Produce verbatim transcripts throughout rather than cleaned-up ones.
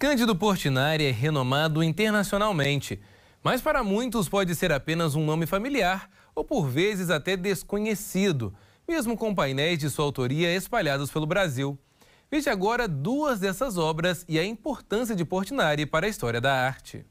Cândido Portinari é renomado internacionalmente, mas para muitos pode ser apenas um nome familiar ou por vezes até desconhecido, mesmo com painéis de sua autoria espalhados pelo Brasil. Veja agora duas dessas obras e a importância de Portinari para a história da arte.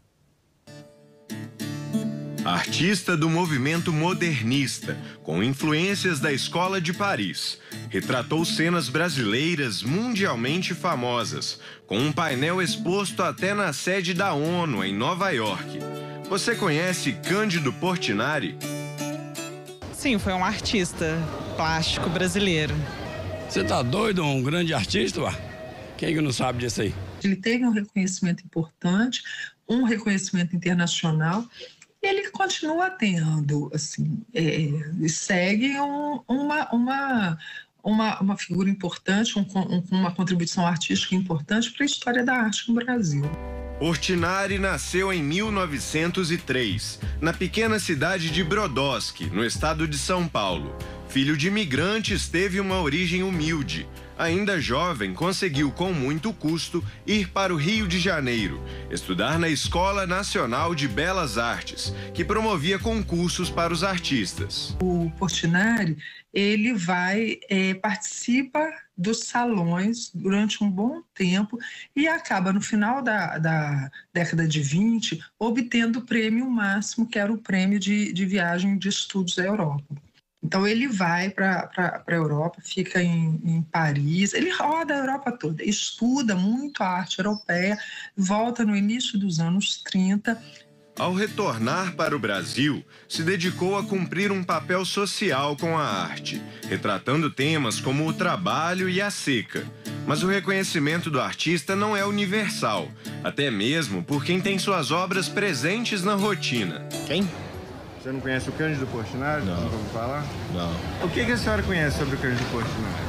Artista do movimento modernista, com influências da Escola de Paris, retratou cenas brasileiras mundialmente famosas, com um painel exposto até na sede da ONU, em Nova York. Você conhece Cândido Portinari? Sim, foi um artista plástico brasileiro. Você tá doido? Um grande artista, ué? Quem que não sabe disso aí? Ele teve um reconhecimento importante, um reconhecimento internacional. Ele continua tendo, assim, é, segue um, uma, uma, uma, uma figura importante, um, um, uma contribuição artística importante para a história da arte no Brasil. Portinari nasceu em mil novecentos e três, na pequena cidade de Brodowski, no estado de São Paulo. Filho de imigrantes, teve uma origem humilde. Ainda jovem, conseguiu com muito custo ir para o Rio de Janeiro, estudar na Escola Nacional de Belas Artes, que promovia concursos para os artistas. O Portinari, ele vai, é, participa dos salões durante um bom tempo e acaba, no final da, da década de vinte, obtendo o prêmio máximo, que era o prêmio de, de viagem de estudos à Europa. Então, ele vai para a Europa, fica em, em Paris, ele roda a Europa toda, estuda muito a arte europeia, volta no início dos anos trinta. Ao retornar para o Brasil, se dedicou a cumprir um papel social com a arte, retratando temas como o trabalho e a seca. Mas o reconhecimento do artista não é universal, até mesmo por quem tem suas obras presentes na rotina. Quem? Você não conhece o Cândido Portinari? Não. Vamos falar? Não. O que, que a senhora conhece sobre o Cândido Portinari?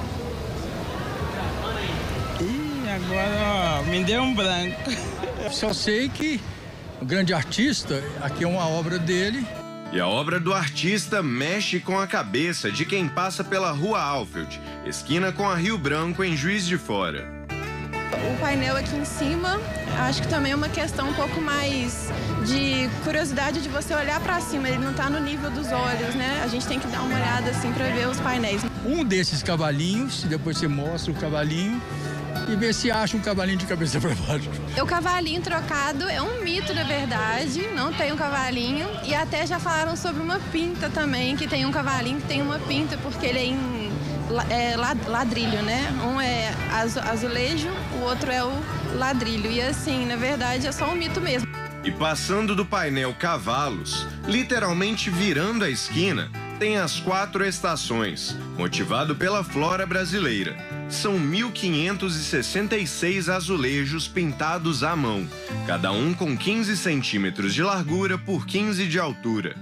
Ih, agora ó, me deu um branco. Só sei que o grande artista, aqui é uma obra dele. E a obra do artista mexe com a cabeça de quem passa pela Rua Alfeld, esquina com a Rio Branco, em Juiz de Fora. O painel aqui em cima, acho que também é uma questão um pouco mais de curiosidade de você olhar para cima, ele não está no nível dos olhos, né? A gente tem que dar uma olhada assim para ver os painéis. Um desses cavalinhos, depois você mostra o cavalinho e vê se acha um cavalinho de cabeça para baixo. O cavalinho trocado é um mito, na verdade, não tem um cavalinho. E até já falaram sobre uma pinta também, que tem um cavalinho que tem uma pinta, porque ele é em é, ladrilho, né? Um é azulejo, o outro é o ladrilho. E assim, na verdade, é só um mito mesmo. E passando do painel Cavalos, literalmente virando a esquina, tem as quatro estações, motivado pela flora brasileira. São mil quinhentos e sessenta e seis azulejos pintados à mão, cada um com quinze centímetros de largura por quinze de altura.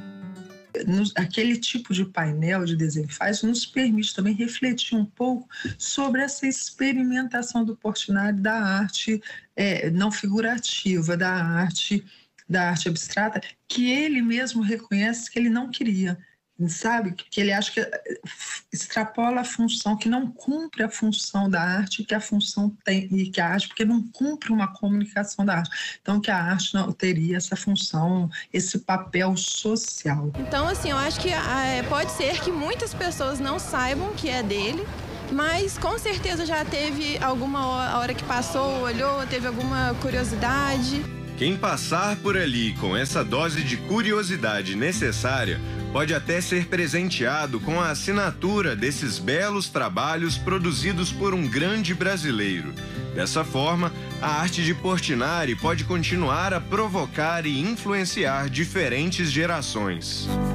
Aquele tipo de painel de desenho faz nos permite também refletir um pouco sobre essa experimentação do Portinari da arte é, não figurativa, da arte, da arte abstrata, que ele mesmo reconhece que ele não queria. Sabe? Que ele acha que extrapola a função, que não cumpre a função da arte que a função tem, e que a arte, porque não cumpre uma comunicação da arte. Então, que a arte não teria essa função, esse papel social. Então, assim, eu acho que é, pode ser que muitas pessoas não saibam que é dele, mas com certeza já teve alguma hora que passou, olhou, teve alguma curiosidade. Quem passar por ali com essa dose de curiosidade necessária pode até ser presenteado com a assinatura desses belos trabalhos produzidos por um grande brasileiro. Dessa forma, a arte de Portinari pode continuar a provocar e influenciar diferentes gerações.